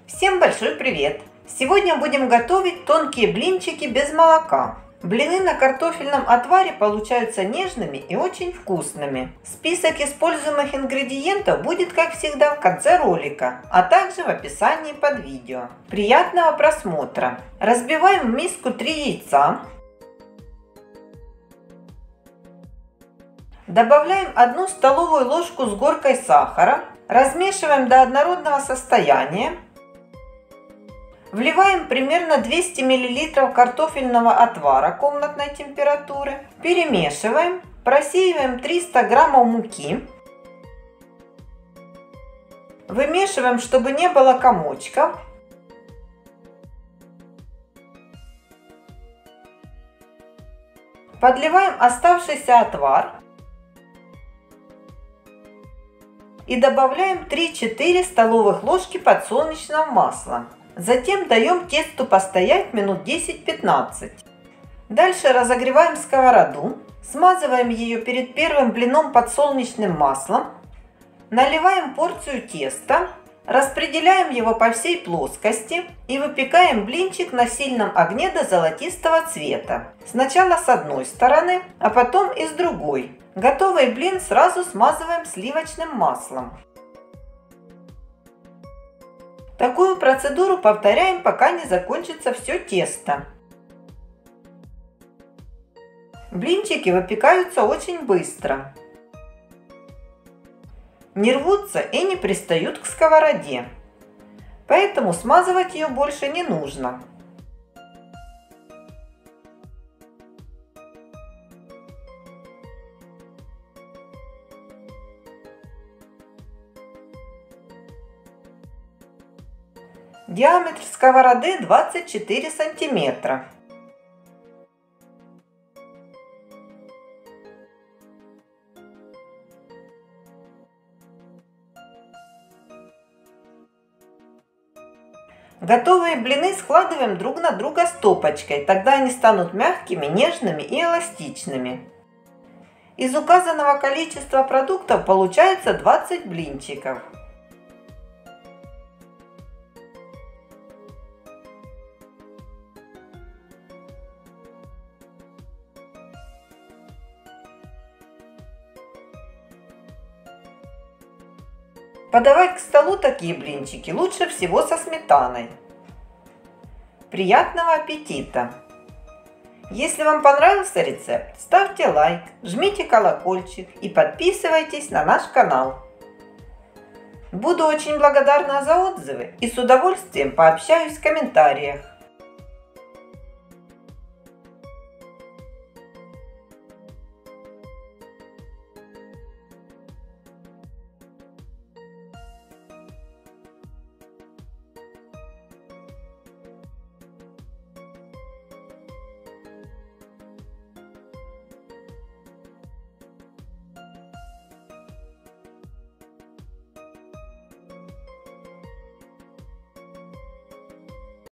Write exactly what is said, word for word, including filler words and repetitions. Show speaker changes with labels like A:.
A: Всем большой привет! Сегодня будем готовить тонкие блинчики без молока. Блины на картофельном отваре получаются нежными и очень вкусными. Список используемых ингредиентов будет, как всегда, в конце ролика, а также в описании под видео. Приятного просмотра! Разбиваем в миску три яйца. Добавляем одну столовую ложку с горкой сахара. Размешиваем до однородного состояния. Вливаем примерно двести миллилитров картофельного отвара комнатной температуры. Перемешиваем. Просеиваем триста граммов муки. Вымешиваем, чтобы не было комочков. Подливаем оставшийся отвар. И добавляем три-четыре столовых ложки подсолнечного масла. Затем даем тесту постоять минут десять-пятнадцать. Дальше разогреваем сковороду, смазываем ее перед первым блином подсолнечным маслом, наливаем порцию теста, распределяем его по всей плоскости и выпекаем блинчик на сильном огне до золотистого цвета. Сначала с одной стороны, а потом и с другой. Готовый блин сразу смазываем сливочным маслом. Такую процедуру повторяем, пока не закончится все тесто. Блинчики выпекаются очень быстро. Не рвутся и не пристают к сковороде. Поэтому смазывать ее больше не нужно. Диаметр сковороды двадцать четыре сантиметра. Готовые блины складываем друг на друга стопочкой, тогда они станут мягкими, нежными и эластичными. Из указанного количества продуктов получается двадцать блинчиков. Подавать к столу такие блинчики лучше всего со сметаной. Приятного аппетита! Если вам понравился рецепт, ставьте лайк, жмите колокольчик и подписывайтесь на наш канал. Буду очень благодарна за отзывы и с удовольствием пообщаюсь в комментариях.